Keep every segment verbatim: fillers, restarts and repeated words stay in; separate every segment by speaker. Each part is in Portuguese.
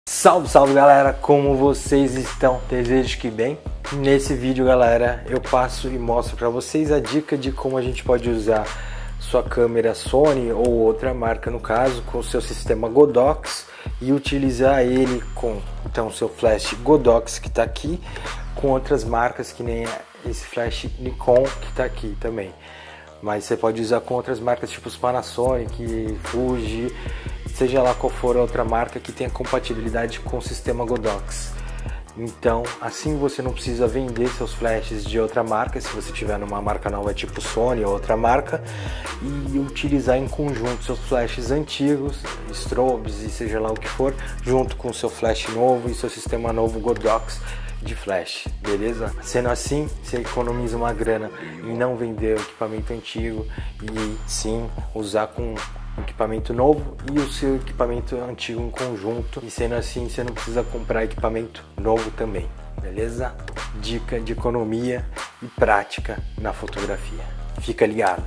Speaker 1: Salve, salve galera, como vocês estão? Desejo que bem. Nesse vídeo, galera, eu passo e mostro para vocês a dica de como a gente pode usar sua câmera Sony ou outra marca, no caso, com o seu sistema Godox e utilizar ele com então seu flash Godox que está aqui, com outras marcas que nem esse flash Nikon que está aqui também. Mas você pode usar com outras marcas tipo os Panasonic, Fuji, seja lá qual for a outra marca que tenha compatibilidade com o sistema Godox. Então, assim você não precisa vender seus flashes de outra marca, se você tiver numa marca nova tipo Sony ou outra marca, e utilizar em conjunto seus flashes antigos, strobes e seja lá o que for, junto com o seu flash novo e seu sistema novo Godox de flash, beleza? Sendo assim, você economiza uma grana em não vender o equipamento antigo e sim usar com equipamento novo e o seu equipamento antigo em conjunto, e sendo assim você não precisa comprar equipamento novo também, beleza? Dica de economia e prática na fotografia, fica ligado.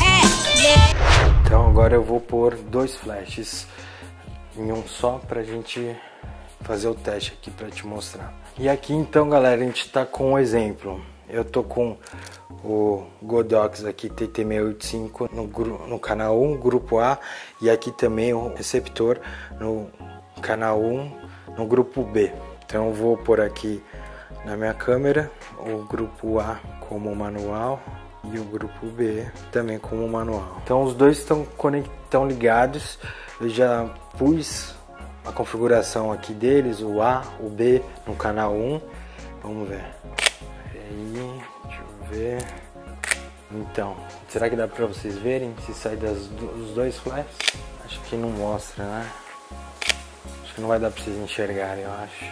Speaker 1: Então agora eu vou pôr dois flashes em um só pra gente fazer o teste aqui para te mostrar. E aqui então, galera, a gente tá com um exemplo. Eu tô com o Godox aqui T T seiscentos e oitenta e cinco no, no canal um, grupo A, e aqui também o receptor no canal um, no grupo B. Então eu vou pôr aqui na minha câmera o grupo A como manual e o grupo B também como manual. Então os dois estão conectão ligados. Eu já pus a configuração aqui deles, o A, o B no canal um. Vamos ver. Aí, deixa eu ver. Então, será que dá pra vocês verem se sai das, dos dois flashes? Acho que não mostra, né? Acho que não vai dar pra vocês enxergarem, eu acho.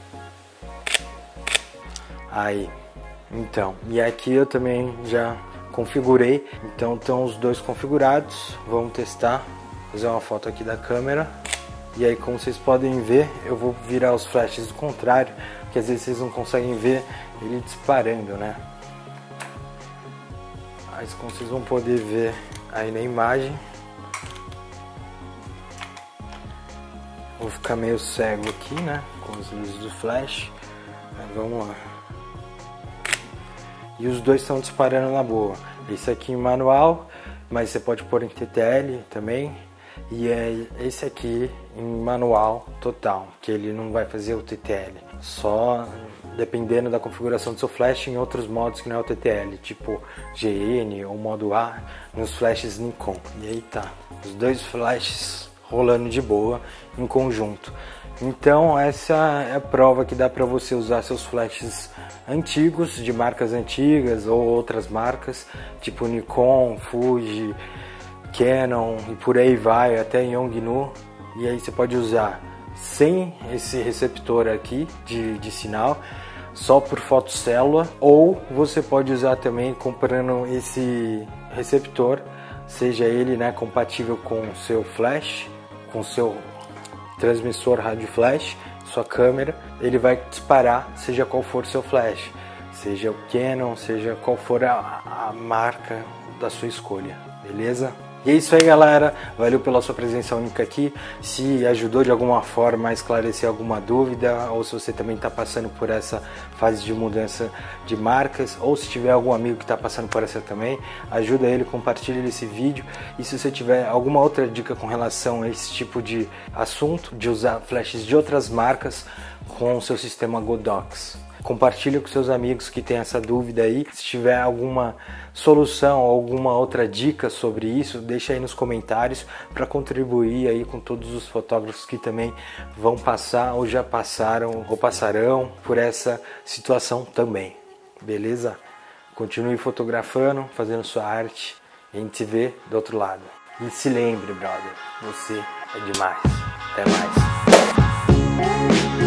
Speaker 1: Aí, então, e aqui eu também já configurei. Então estão os dois configurados. Vamos testar, fazer uma foto aqui da câmera. E aí, como vocês podem ver, eu vou virar os flashes do contrário, porque às vezes vocês não conseguem ver ele disparando, né? Mas como vocês vão poder ver aí na imagem, vou ficar meio cego aqui, né? Com as luzes do flash. Mas vamos lá. E os dois estão disparando na boa. Esse aqui em manual, mas você pode pôr em T T L também. E é esse aqui em manual total, que ele não vai fazer o T T L, só dependendo da configuração do seu flash em outros modos que não é o T T L, tipo G N ou modo A nos flashes Nikon. E aí tá, os dois flashes rolando de boa em conjunto. Então essa é a prova que dá para você usar seus flashes antigos, de marcas antigas ou outras marcas, tipo Nikon, Fuji, Canon e por aí vai, até Yongnuo. E aí você pode usar sem esse receptor aqui de, de sinal, só por fotocélula, ou você pode usar também comprando esse receptor, seja ele, né, compatível com o seu flash, com o seu transmissor rádio flash, sua câmera, ele vai disparar seja qual for o seu flash, seja o Canon, seja qual for a, a marca da sua escolha, beleza? E é isso aí, galera, valeu pela sua presença única aqui. Se ajudou de alguma forma a esclarecer alguma dúvida, ou se você também está passando por essa fase de mudança de marcas, ou se tiver algum amigo que está passando por essa também, ajuda ele, compartilha esse vídeo. E se você tiver alguma outra dica com relação a esse tipo de assunto, de usar flashes de outras marcas com o seu sistema Godox, compartilha com seus amigos que tem essa dúvida aí. Se tiver alguma solução ou alguma outra dica sobre isso, deixa aí nos comentários para contribuir aí com todos os fotógrafos que também vão passar ou já passaram ou passarão por essa situação também, beleza? Continue fotografando, fazendo sua arte, e a gente se vê do outro lado. E se lembre, brother, você é demais. Até mais.